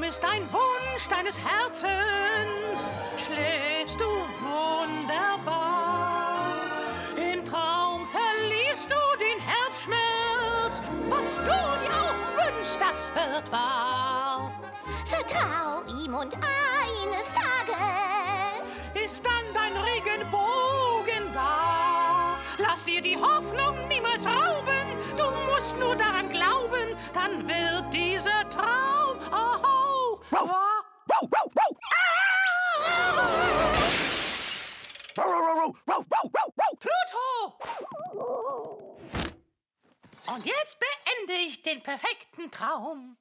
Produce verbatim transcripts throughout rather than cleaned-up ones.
ist ein Wunsch deines Herzens, schläfst du wunderbar. Im Traum verlierst du den Herzschmerz, was du dir auch wünschst, das wird wahr. Vertrau ihm und eines Tages ist dann dein Regenbogen da. Lass dir die Hoffnung niemals rauben, du musst nur daran glauben, dann wird dieser Traum, oh, Wow. wahr. Wow, wow, wow. Wow, wow, wow, wow, wow, wow. Pluto! Und jetzt beende ich den perfekten Traum.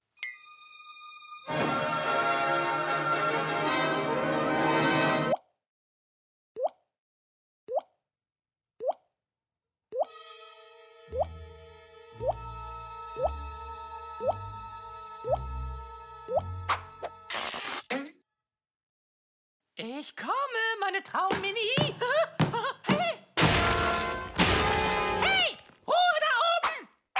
Ich komme, meine Traummini. Hey! Hey! Ruhe da oben!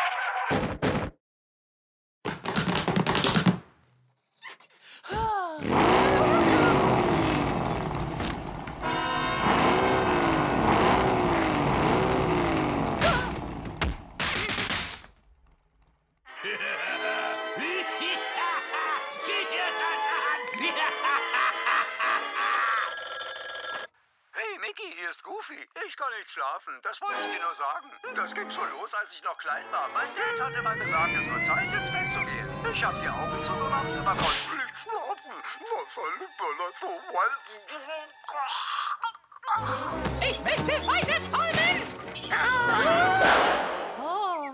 Sieh dir das an! Hey, Mickey, hier ist Goofy. Ich kann nicht schlafen. Das wollte ich dir nur sagen. Das ging schon los, als ich noch klein war. Mein Dad hat immer gesagt, es wird Zeit, ins Bett zu gehen. Ich habe die Augen zugemacht, aber konnte nicht schlafen. Was soll ich Ich möchte weiter träumen! Oh.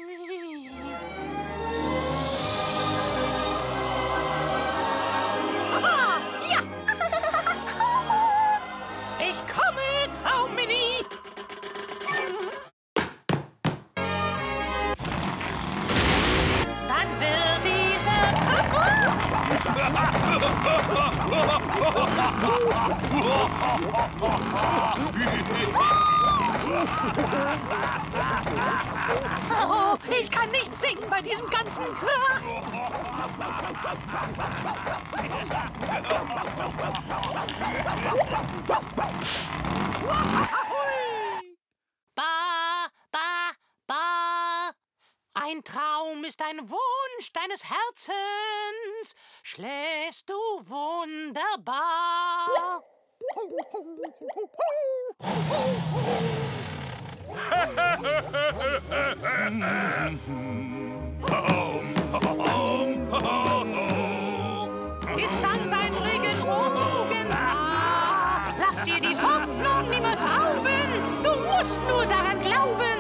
Aha, ja! Ich komme, Traummini! Dann wird dieser Oh, ich kann nicht singen bei diesem ganzen Krach. Ba, ba, ba. Ein Traum ist ein Wunsch deines Herzens. Schläfst du wunderbar. Ist dann dein Regenbogen da? Lass dir die Hoffnung niemals rauben. Du musst nur daran glauben,